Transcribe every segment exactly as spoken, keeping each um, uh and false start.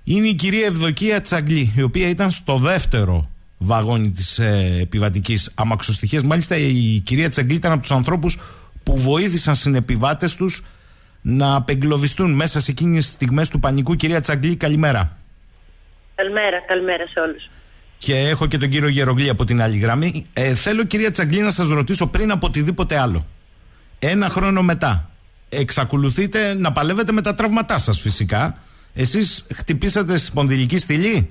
είναι η κυρία Ευδοκία Τσαγκλή, η οποία ήταν στο δεύτερο βαγόνι της ε, επιβατικής αμαξοστοιχίας. Μάλιστα η κυρία Τσαγκλή ήταν από τους ανθρώπους που βοήθησαν συνεπιβάτες τους να απεγκλωβιστούν μέσα σε εκείνες τις στιγμές του πανικού. Κυρία Τσαγκλή, καλημέρα. Καλημέρα, καλημέρα σε όλους. Και έχω και τον κύριο Γερογλή από την άλλη γραμμή. Ε, θέλω, κυρία Τσαγκλή, να σας ρωτήσω πριν από οτιδήποτε άλλο. Ένα χρόνο μετά, εξακολουθείτε να παλεύετε με τα τραύματά σας φυσικά. Εσείς χτυπήσατε σπονδυλική στήλη.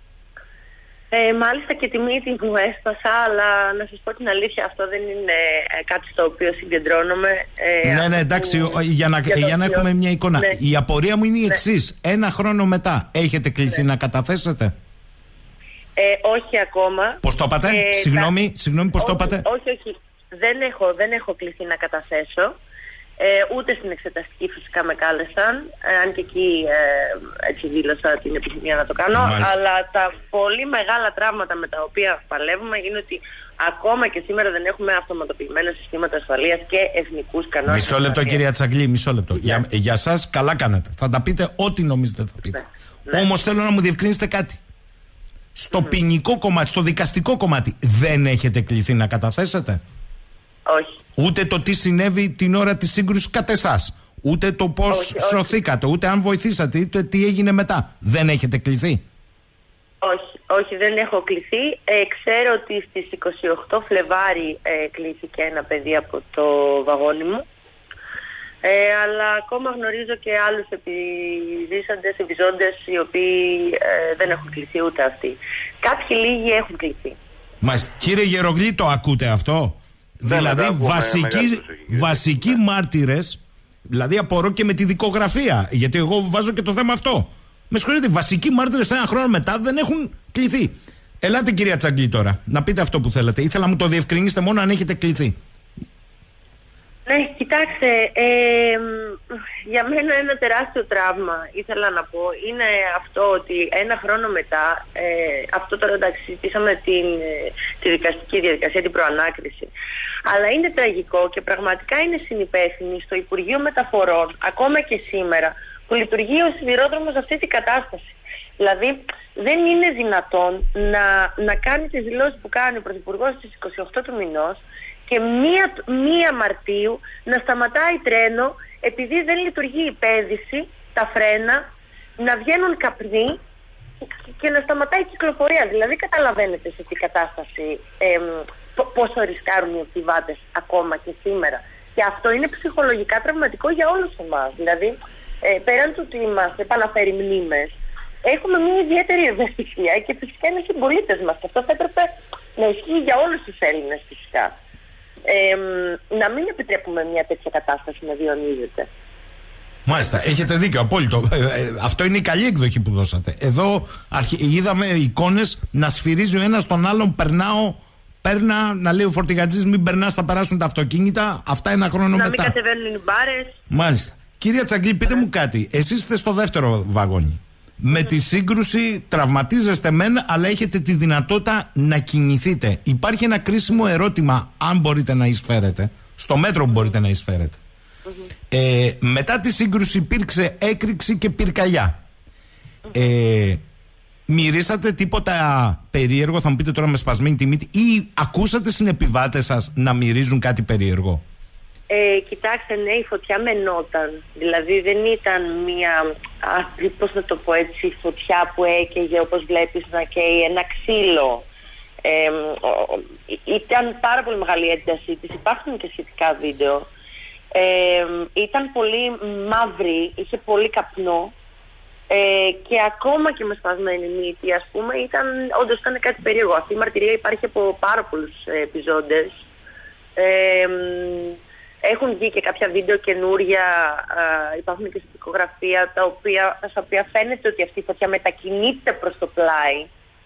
Ε, μάλιστα και τη μύτη μου έσπασα, αλλά να σας πω την αλήθεια, αυτό δεν είναι κάτι στο οποίο συγκεντρώνομαι. Ε, ναι, ναι, εντάξει, που... για να, για για να έχουμε μια εικόνα. Ναι. Η απορία μου είναι η εξής. Ναι. Ένα χρόνο μετά, έχετε κληθεί ναι. να καταθέσετε? Ε, όχι ακόμα. Πώς το είπατε? Ε, συγγνώμη, κα... συγγνώμη, πώς όχι, το είπατε? Όχι, όχι. Δεν έχω, δεν έχω κληθεί να καταθέσω. Ε, ούτε στην εξεταστική φυσικά με κάλεσαν, ε, αν και εκεί ε, έτσι δήλωσα την επιθυμία να το κάνω. Μάλιστα. Αλλά τα πολύ μεγάλα τραύματα με τα οποία παλεύουμε είναι ότι ακόμα και σήμερα δεν έχουμε αυτοματοποιημένα συστήματα ασφαλείας και εθνικούς κανόνες. Μισό λεπτό, ασφαλείας. Κυρία Τσαγκλή, μισό λεπτό. Yeah. Για, για σας καλά κάνετε. Θα τα πείτε ό,τι νομίζετε θα πείτε. Yeah. Yeah. Όμως θέλω να μου διευκρινίσετε κάτι. Στο mm-hmm. ποινικό κομμάτι, στο δικαστικό κομμάτι, δεν έχετε κληθεί να καταθέσετε? Όχι. Ούτε το τι συνέβη την ώρα της σύγκρουσης κατά εσάς, ούτε το πώς όχι, σωθήκατε, όχι. ούτε αν βοηθήσατε, ούτε τι έγινε μετά. Δεν έχετε κληθεί? Όχι, όχι, δεν έχω κληθεί. Ε, ξέρω ότι στις είκοσι οκτώ Φλεβάρι ε, κλήθηκε ένα παιδί από το βαγόνι μου. Ε, αλλά ακόμα γνωρίζω και άλλους επιζήσαντες, επιζώντες οι οποίοι ε, δεν έχουν κληθεί ούτε αυτοί. Κάποιοι λίγοι έχουν κληθεί. Μάλιστα. Κύριε Γερογλή, το ακούτε αυτό? Δεν δηλαδή βασικοί, βασικοί μάρτυρες, δηλαδή απορώ και με τη δικογραφία, γιατί εγώ βάζω και το θέμα αυτό. Με συγχωρείτε, βασικοί μάρτυρες ένα χρόνο μετά δεν έχουν κληθεί. Ελάτε, κυρία Τσαγκλή, τώρα να πείτε αυτό που θέλετε. Ήθελα να μου το διευκρινίσετε μόνο αν έχετε κληθεί. Ναι, κοιτάξτε, ε, για μένα ένα τεράστιο τραύμα, ήθελα να πω, είναι αυτό ότι ένα χρόνο μετά, ε, αυτό τώρα εντάξει, συζητήσαμε την, τη δικαστική διαδικασία, την προανάκριση, αλλά είναι τραγικό και πραγματικά είναι συνυπεύθυνοι στο Υπουργείο Μεταφορών, ακόμα και σήμερα, που λειτουργεί ο σιδηρόδρομος αυτή την κατάσταση. Δηλαδή, δεν είναι δυνατόν να, να κάνει τις δηλώσεις που κάνει ο Πρωθυπουργός στις είκοσι οκτώ του μηνός και μία, μία Μαρτίου να σταματάει τρένο επειδή δεν λειτουργεί η πέδηση, τα φρένα, να βγαίνουν καπνοί και να σταματάει η κυκλοφορία. Δηλαδή καταλαβαίνετε σε τι κατάσταση ε, πόσο ρισκάρουν οι επιβάτες ακόμα και σήμερα. Και αυτό είναι ψυχολογικά τραυματικό για όλους εμάς. Δηλαδή ε, πέραν του ότι μας επαναφέρει μνήμες, έχουμε μια ιδιαίτερη ευαισθησία και φυσικά είναι συμπολίτες μας. Και αυτό θα έπρεπε να ισχύει για όλους τους Έλληνες φυσικά. Ε, να μην επιτρέπουμε μια τέτοια κατάσταση να διονύζεται. Μάλιστα, έχετε δίκιο, απόλυτο. Ε, ε, αυτό είναι η καλή εκδοχή που δώσατε. Εδώ αρχι... είδαμε εικόνες να σφυρίζει ο ένας τον άλλον, περνάω, παίρνα, να λέει ο φορτηγατζής μην περνάς, θα περάσουν τα αυτοκίνητα. Αυτά ένα χρόνο να μετά. Να μην κατεβαίνουν οι μπάρες. Μάλιστα. Κυρία Τσαγκλή, πείτε μου κάτι. Εσείς είστε στο δεύτερο βαγόνι. Με τη σύγκρουση τραυματίζεστε μεν, αλλά έχετε τη δυνατότητα να κινηθείτε. Υπάρχει ένα κρίσιμο ερώτημα, αν μπορείτε να εισφέρετε, στο μέτρο που μπορείτε να εισφέρετε. Mm-hmm. Ε, μετά τη σύγκρουση υπήρξε έκρηξη και πυρκαγιά. Mm-hmm. Ε, μυρίσατε τίποτα περίεργο, θα μου πείτε τώρα με σπασμένη τη μύτη, ή ακούσατε συνεπιβάτες σας να μυρίζουν κάτι περίεργο? Ε, κοιτάξτε, ναι, η φωτιά μενόταν. Δηλαδή δεν ήταν μια, α, πώς να το πω έτσι, φωτιά που έκαιγε όπως βλέπεις να καίει ένα ξύλο. Ε, ο, ήταν πάρα πολύ μεγάλη ένταση της. Υπάρχουν και σχετικά βίντεο. Ε, ήταν πολύ μαύρη, είχε πολύ καπνό. Ε, και ακόμα και με σπασμένη μύτη, ας πούμε, ήταν, όντως ήταν κάτι περίεργο. Αυτή η μαρτυρία υπάρχει από πάρα πολλούς ε, επιζώντες. Ε, Έχουν βγει και κάποια βίντεο καινούρια, α, υπάρχουν και στην δικογραφία, τα οποία, στα οποία φαίνεται ότι αυτή η φωτιά μετακινείται προς το πλάι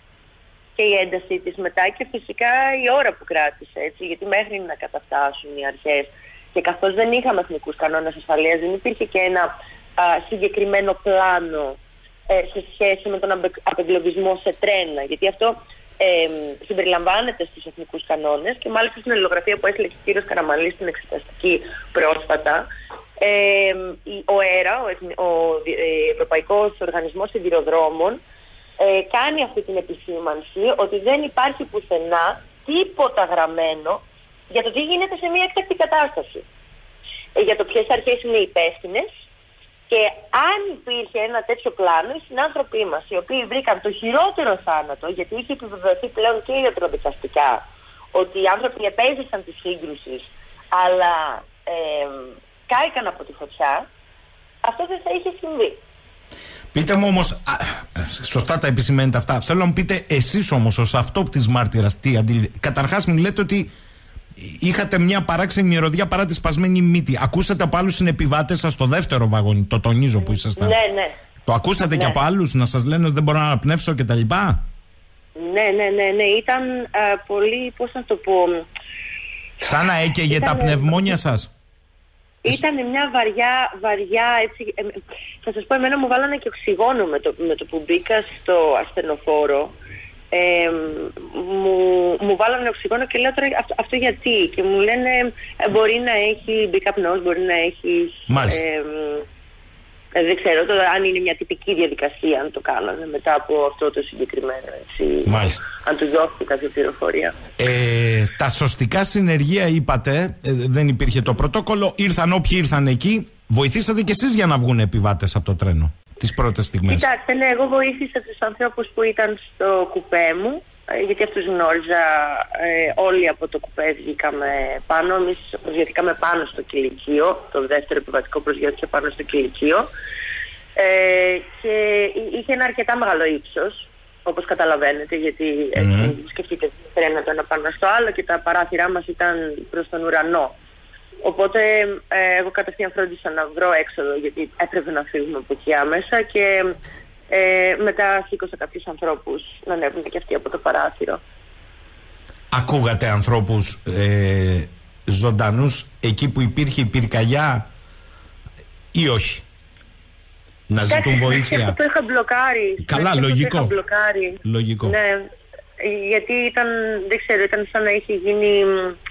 και η έντασή της μετά και φυσικά η ώρα που κράτησε, έτσι, γιατί μέχρι να καταφτάσουν οι αρχές και καθώς δεν είχαμε εθνικούς κανόνες ασφαλείας, δεν υπήρχε και ένα α, συγκεκριμένο πλάνο ε, σε σχέση με τον απε, απεγκλωβισμό σε τρένα, γιατί αυτό Ε, συμπεριλαμβάνεται στους εθνικούς κανόνες και μάλιστα στην αλληλογραφία που έστειλε και ο κύριος Καραμανλής στην εξεταστική πρόσφατα Ε, ο ΕΡΑ, ο, ο Ευρωπαϊκός Οργανισμός Σιδηροδρόμων, ε, κάνει αυτή την επισήμανση ότι δεν υπάρχει πουθενά τίποτα γραμμένο για το τι γίνεται σε μια έκτακτη κατάσταση. Ε, για το ποιες αρχές είναι υπεύθυνες. Και αν υπήρχε ένα τέτοιο πλάνο, οι συνάνθρωποι μας, οι οποίοι βρήκαν το χειρότερο θάνατο, γιατί είχε επιβεβαιωθεί πλέον και ιατροδικαστικά ότι οι άνθρωποι επέζησαν τη σύγκρουση, αλλά ε, κάηκαν από τη φωτιά, αυτό δεν θα είχε συμβεί. Πείτε μου όμως, α, σωστά τα επισημαίνετε αυτά, θέλω να μου πείτε εσείς όμως ως αυτόπτης μάρτυρας τι αντιλη... Καταρχάς μου λέτε ότι είχατε μια παράξενη μυρωδιά παρά τη σπασμένη μύτη. Ακούσατε από άλλους συνεπιβάτες σας στο δεύτερο βαγόνι, το τονίζω που ήσασταν. Ναι, ναι. Το ακούσατε ναι. και από άλλους να σας λένε ότι δεν μπορώ να αναπνεύσω κτλ? Ναι, ναι, ναι, ναι. Ήταν α, πολύ, πώς να το πω... Σαν να έκαιγε ήταν... τα πνευμόνια σας. Ήταν μια βαριά, βαριά έτσι... Ε, θα σας πω, εμένα μου βάλανε και οξυγόνο με το, με το που μπήκα στο ασθενοφόρο. Ε, μου, μου βάλανε οξυγόνο και λέω τώρα αυτό, αυτό γιατί, και μου λένε ε, μπορεί να έχει μπει καπνός, μπορεί να έχει ε, ε, δεν ξέρω τώρα αν είναι μια τυπική διαδικασία αν το κάνανε μετά από αυτό το συγκεκριμένο έτσι, αν του δόθηκε κάποια πληροφορία. ε, Τα σωστικά συνεργεία είπατε, ε, δεν υπήρχε το πρωτόκολλο, ήρθαν όποιοι ήρθαν εκεί. Βοηθήσατε κι εσείς για να βγουν επιβάτες από το τρένο τις πρώτες στιγμές? Κοιτάξτε, ναι, εγώ βοήθησα τους ανθρώπους που ήταν στο κουπέ μου, γιατί αυτούς γνώριζα. Ε, όλοι από το κουπέ βγήκαμε πάνω. Εμείς προσγειωθήκαμε πάνω στο κηλικείο. Το δεύτερο επιβατικό προσγειώθηκε πάνω στο κηλικείο. Ε, και είχε ένα αρκετά μεγάλο ύψος, όπως καταλαβαίνετε, γιατί mm. ε, σκεφτείτε τρένα το ένα πάνω στο άλλο και τα παράθυρά μας ήταν προς τον ουρανό. Οπότε ε, εγώ κατευθείαν φρόντισα να βρω έξοδο, γιατί έπρεπε να φύγουμε από εκεί άμεσα, και ε, μετά σήκωσα κάποιους ανθρώπους να ανέβουν και αυτοί από το παράθυρο. Ακούγατε ανθρώπους ε, ζωντανούς εκεί που υπήρχε η πυρκαγιά ή όχι? Να ζητούν βοήθεια? Αυτό το είχα μπλοκάρει. Καλά, λογικό. Το είχα μπλοκάρει. Λογικό. Ναι, γιατί ήταν, δεν ξέρω, ήταν σαν να είχε γίνει...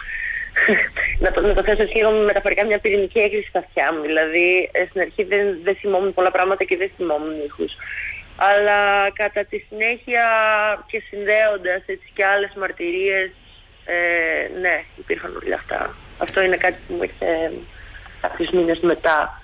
να, το, να το θέσω λίγο μεταφορικά, μια πυρηνική έκρηξη στα αυτιά μου. Δηλαδή, στην αρχή δεν, δεν θυμόμουν πολλά πράγματα και δεν θυμόμουν ήχους. Αλλά κατά τη συνέχεια και συνδέοντας έτσι και άλλες μαρτυρίες, ε, ναι, υπήρχαν όλα αυτά. Αυτό είναι κάτι που μου ήρθε κάποιους μήνες μετά.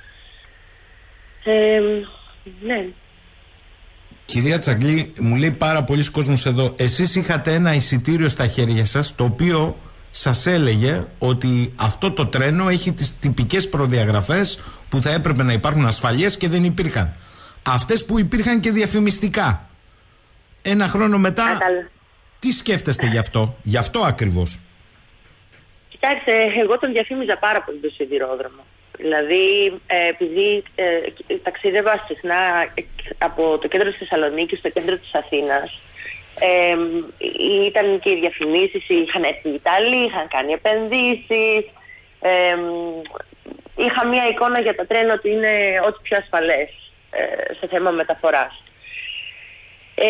Ε, ναι. Κυρία Τσαγκλή, μου λέει πάρα πολλοί κόσμος εδώ, εσείς είχατε ένα εισιτήριο στα χέρια σας το οποίο σας έλεγε ότι αυτό το τρένο έχει τις τυπικές προδιαγραφές που θα έπρεπε να υπάρχουν ασφαλείες και δεν υπήρχαν. Αυτές που υπήρχαν και διαφημιστικά. Ένα χρόνο μετά, Α, τι σκέφτεστε γι' αυτό, γι' αυτό ακριβώς? Κοιτάξτε, εγώ τον διαφήμιζα πάρα πολύ το σιδηρόδρομο. Δηλαδή, ε, επειδή ε, ταξίδευα συχνά από το κέντρο της Θεσσαλονίκης στο κέντρο της Αθήνας, Ε, ήταν και οι διαφημίσεις, είχαν έρθει οι Ιταλοί, είχαν κάνει επενδύσεις, ε, είχα μία εικόνα για τα τρένα ότι είναι ό,τι πιο ασφαλές ε, σε θέμα μεταφοράς. Ε,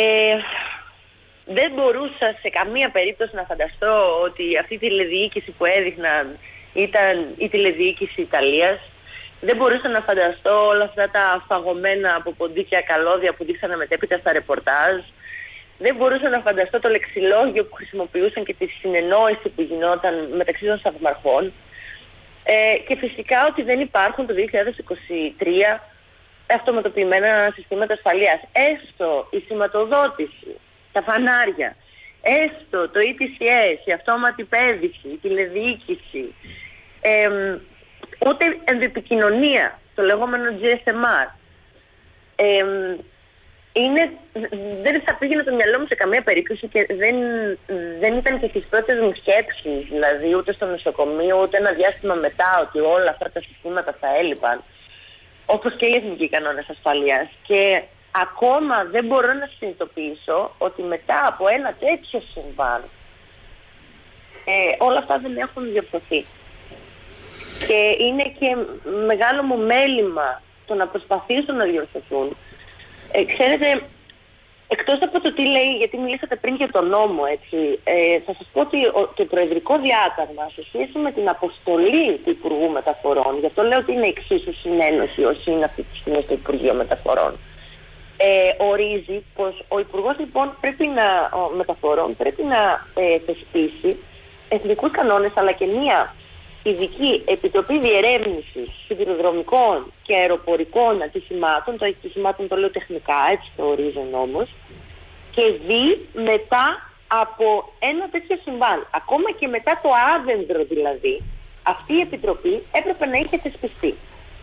δεν μπορούσα σε καμία περίπτωση να φανταστώ ότι αυτή η τηλεδιοίκηση που έδειχναν ήταν η τηλεδιοίκηση Ιταλίας. Δεν μπορούσα να φανταστώ όλα αυτά τα φαγωμένα από ποντίκια καλώδια που δείξανε μετέπειτα στα ρεπορτάζ. Δεν μπορούσα να φανταστώ το λεξιλόγιο που χρησιμοποιούσαν και τη συνεννόηση που γινόταν μεταξύ των σταθμαρχών. Ε, και φυσικά ότι δεν υπάρχουν το δύο χιλιάδες είκοσι τρία αυτοματοποιημένα συστήματα ασφαλείας. Έστω η σηματοδότηση, τα φανάρια, έστω το ι τι σι ες, η αυτόματη πέδηση, η τηλεδιοίκηση, ε, ούτε ενδοεπικοινωνία, το λεγόμενο τζι ες εμ αρ. Ε, Είναι, δεν θα πήγαινε το μυαλό μου σε καμία περίπτωση και δεν, δεν ήταν και στις πρώτες μου σκέψεις, δηλαδή ούτε στο νοσοκομείο ούτε ένα διάστημα μετά, ότι όλα αυτά τα συστήματα θα έλειπαν, όπως και οι εθνικοί κανόνες ασφαλείας. Και ακόμα δεν μπορώ να συνειδητοποιήσω ότι μετά από ένα τέτοιο συμβάν ε, όλα αυτά δεν έχουν διορθωθεί. Και είναι και μεγάλο μου μέλημα το να προσπαθήσουν να διορθωθούν. Ε, ξέρετε, εκτός από το τι λέει, γιατί μιλήσατε πριν για τον νόμο, έτσι, ε, θα σας πω ότι ο, το προεδρικό διάταγμα σε σχέση με την αποστολή του Υπουργού Μεταφορών, γι' αυτό λέω ότι είναι εξίσου συνένωση όσοι είναι αυτή τη στιγμή στο Υπουργείο Μεταφορών, ε, ορίζει πως ο Υπουργός λοιπόν πρέπει να, ο, Μεταφορών πρέπει να ε, θεσπίσει εθνικούς κανόνες αλλά και μία ειδική επιτροπή διερεύνησης σιδηροδρομικών και αεροπορικών ατυχημάτων, το ατυχημάτων το λέω τεχνικά, έτσι το ορίζει ο νόμος, και δει μετά από ένα τέτοιο συμβάν, ακόμα και μετά το άδενδρο δηλαδή, αυτή η επιτροπή έπρεπε να είχε θεσπιστεί.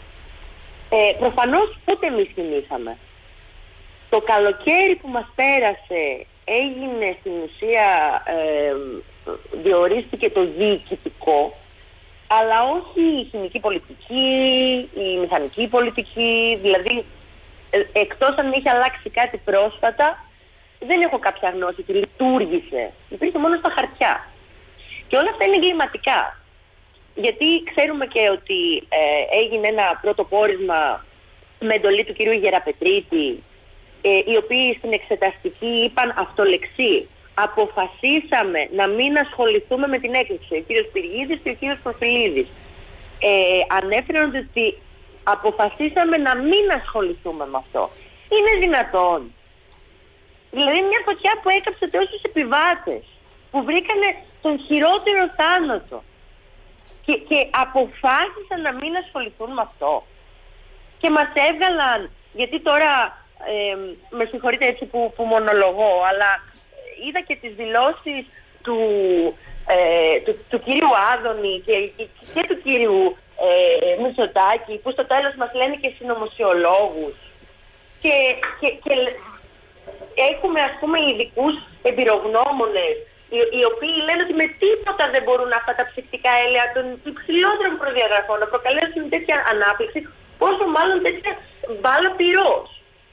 Ε, προφανώς ούτε εμείς θυμήσαμε. Το καλοκαίρι που μας πέρασε έγινε στην ουσία, ε, διορίστηκε το διοικητικό, αλλά όχι η χημική πολιτική, η μηχανική πολιτική, δηλαδή ε, εκτός αν είχε αλλάξει κάτι πρόσφατα, δεν έχω κάποια γνώση ότι λειτουργήσε. Υπήρχε μόνο στα χαρτιά. Και όλα αυτά είναι εγκληματικά. Γιατί ξέρουμε και ότι ε, έγινε ένα πρώτο πόρισμα με εντολή του κυρίου Γεραπετρίτη, ε, οι οποίοι στην εξεταστική είπαν αυτολεξί. Αποφασίσαμε να μην ασχοληθούμε με την έκρηξη. Ο κύριος Πυργίδης και ο κύριος Προφιλίδης ε, ανέφεραν ότι αποφασίσαμε να μην ασχοληθούμε με αυτό. Είναι δυνατόν? Δηλαδή μια φωτιά που έκαψε τόσους επιβάτες, που βρήκανε τον χειρότερο θάνατο και, και αποφάσισαν να μην ασχοληθούν με αυτό. Και μας έβγαλαν, γιατί τώρα ε, με συγχωρείτε έτσι που, που μονολογώ, αλλά είδα και τις δηλώσεις του, ε, του, του κύριου Άδωνη και, και, και του κύριου ε, Μητσοτάκη, που στο τέλος μας λένε και συνωμοσιολόγους. Και, και, και έχουμε ας πούμε ειδικούς εμπειρογνώμονες, οι, οι οποίοι λένε ότι με τίποτα δεν μπορούν αυτά τα ψυχτικά έλαια των υψηλότερων προδιαγραφών να προκαλέσουν τέτοια ανάπτυξη, πόσο μάλλον τέτοια μπάλα πυρός.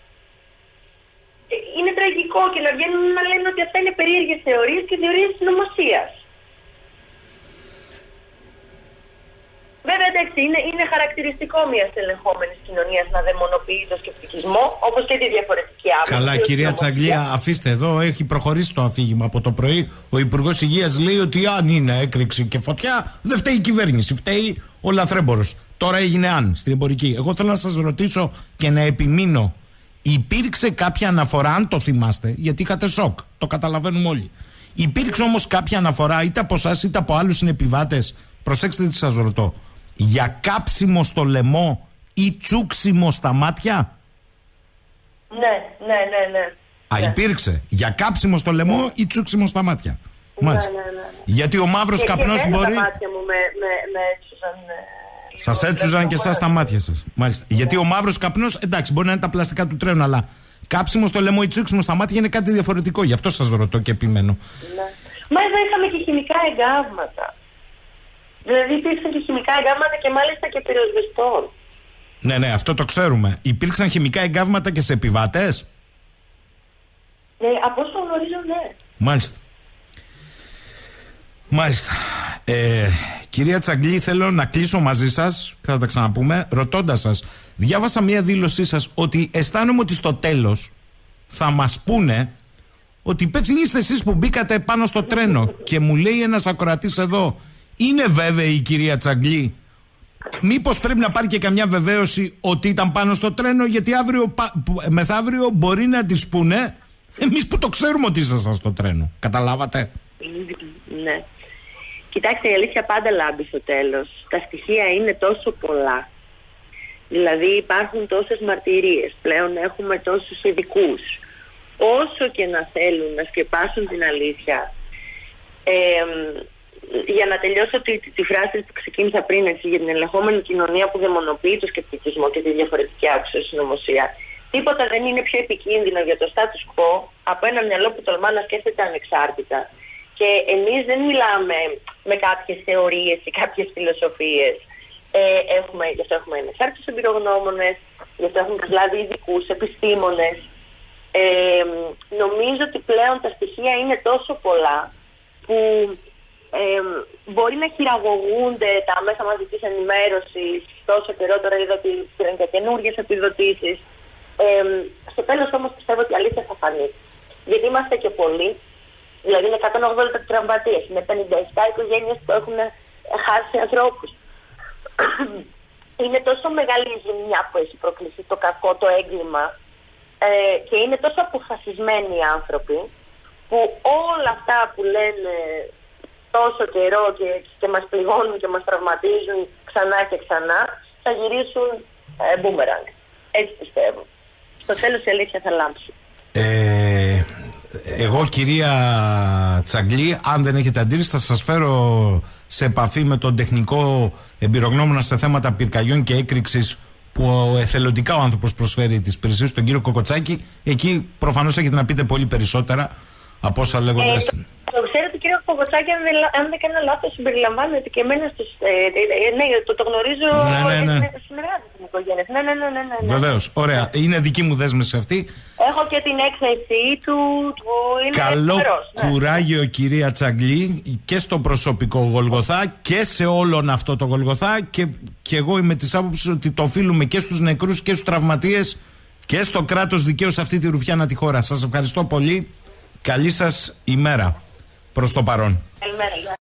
Είναι τραγικό και να βγαίνουν να λένε ότι αυτά είναι περίεργες θεωρίες και θεωρίες συνωμοσίας. Βέβαια, εντάξει, είναι, είναι χαρακτηριστικό μιας ελεγχόμενης κοινωνίας να δαιμονοποιεί το σκεπτικισμό, όπως και τη διαφορετική άποψη. Καλά, κυρία Τσαγκλία, αφήστε εδώ, έχει προχωρήσει το αφήγημα από το πρωί. Ο Υπουργός Υγείας λέει ότι αν είναι έκρηξη και φωτιά, δεν φταίει η κυβέρνηση, φταίει ο λαθρέμπορος. Τώρα έγινε αν στην εμπορική. Εγώ θέλω να σας ρωτήσω και να επιμείνω. Υπήρξε κάποια αναφορά, αν το θυμάστε, γιατί είχατε σοκ, το καταλαβαίνουμε όλοι. Υπήρξε όμως κάποια αναφορά είτε από εσάς είτε από άλλους συνεπιβάτες, προσέξτε τι σας ρωτώ, για κάψιμο στο λαιμό ή τσούξιμο στα μάτια? Ναι, ναι, ναι, ναι. Α, ναι. Υπήρξε. Για κάψιμο στο λαιμό ναι. ή τσούξιμο στα μάτια. Ναι, Μάλιστα. ναι, ναι, ναι. Γιατί ο μαύρος και, καπνός και μπορεί... τα μάτια μου με, με, με έτσουζαν... Σας έτσουζαν και εσάς τα μάτια σας. Μάλιστα. Ναι. Γιατί ο μαύρος καπνός, εντάξει, μπορεί να είναι τα πλαστικά του τρένου, αλλά κάψιμο στο λαιμό ή τσούξιμο στα μάτια είναι κάτι διαφορετικό. Γι' αυτό σας ρωτώ και επιμένω. Ναι. Μα εδώ είχαμε και χημικά εγκάβματα. Δηλαδή υπήρξαν και χημικά εγκάβματα και μάλιστα και πυροσβεστών. Ναι, ναι, αυτό το ξέρουμε. Υπήρξαν χημικά εγκάβματα και σε επιβάτες? Ναι, από όσο γνωρίζω, ναι. Μάλιστα. Μάλιστα. Ε, κυρία Τσαγκλή, θέλω να κλείσω μαζί σας, θα τα ξαναπούμε, ρωτώντας σας. Διάβασα μία δήλωσή σας ότι αισθάνομαι ότι στο τέλος θα μας πούνε ότι υπεύθυνοι είστε εσείς που μπήκατε πάνω στο τρένο. Και μου λέει ένας ακροατής εδώ, είναι βέβαιη η κυρία Τσαγκλή? Μήπως πρέπει να πάρει και καμιά βεβαίωση ότι ήταν πάνω στο τρένο, γιατί αύριο, μεθαύριο μπορεί να τις πούνε εμείς που το ξέρουμε ότι ήσασταν στο τρένο. Καταλάβατε? Ναι. Κοιτάξτε, η αλήθεια πάντα λάμπει στο τέλος. Τα στοιχεία είναι τόσο πολλά. Δηλαδή υπάρχουν τόσες μαρτυρίες. Πλέον έχουμε τόσους ειδικούς. Όσο και να θέλουν να σκεπάσουν την αλήθεια, ε, για να τελειώσω τη, τη, τη φράση που ξεκίνησα πριν, έτσι, για την ελεγχόμενη κοινωνία που δαιμονοποιεί το σκεπτικισμό και τη διαφορετική άποψη συνωμοσία, τίποτα δεν είναι πιο επικίνδυνο για το status quo από ένα μυαλό που τολμά να σκέφτεται ανεξάρτητα. Και εμείς δεν μιλάμε με κάποιες θεωρίες ή κάποιες φιλοσοφίες. Ε, έχουμε, γι' αυτό έχουμε ανεξάρτητους εμπειρογνώμονες, γι' αυτό έχουμε προσλάβει ειδικούς, επιστήμονες. Ε, νομίζω ότι πλέον τα στοιχεία είναι τόσο πολλά που ε, μπορεί να χειραγωγούνται τα μέσα μαζικής ενημέρωσης τόσο καιρό. Τώρα είδα ότι πήραν και καινούργιες επιδοτήσεις. Ε, στο τέλος όμως πιστεύω ότι η αλήθεια θα εμφανής. Γιατί είμαστε και πολλοί, δηλαδή είναι εκατόν ογδόντα τραυματίες, είναι πενήντα επτά οικογένειες που έχουν χάσει ανθρώπους. Είναι τόσο μεγάλη η ζημιά που έχει προκληθεί το κακό, το έγκλημα, ε, και είναι τόσο αποφασισμένοι οι άνθρωποι, που όλα αυτά που λένε τόσο καιρό και, και μας πληγώνουν και μας τραυματίζουν ξανά και ξανά, θα γυρίσουν ε, boomerang. Έτσι πιστεύω. Στο τέλος η αλήθεια θα λάμψει. Ε, εγώ, κυρία Τσαγκλή, αν δεν έχετε αντίρρηση, θα σας φέρω σε επαφή με τον τεχνικό εμπειρογνώμονα σε θέματα πυρκαγιών και έκρηξης που εθελοντικά ο άνθρωπος προσφέρει τις υπηρεσίες, τον κύριο Κοκοτσάκη. Εκεί προφανώς έχετε να πείτε πολύ περισσότερα από όσα λέγονται. Ε, το, το ξέρετε, κύριε Κοκοτσάκη, αν δεν, αν δεν κάνω λάθος, συμπεριλαμβάνεται και εμένα στους. Ε, ε, ναι, το, το γνωρίζω. Ναι, ναι, ναι. Είναι συνεργάτη της οικογένειας. Ναι, ναι, ναι, ναι, ναι. Βεβαίως. Ωραία. Είναι δική μου δέσμευση αυτή. Έχω και την έκθεση του. του είναι Καλό φερός, ναι. κουράγιο, κυρία Τσαγκλή, και στο προσωπικό Γολγοθά και σε όλον αυτό το Γολγοθά. Και, και εγώ είμαι της άποψης ότι το οφείλουμε και στους νεκρούς και στους τραυματίες και στο κράτος δικαίου σε αυτή τη ρουφιάνα τη χώρα. Σας ευχαριστώ πολύ. Καλή σας ημέρα προς το παρόν. Καλημέρα.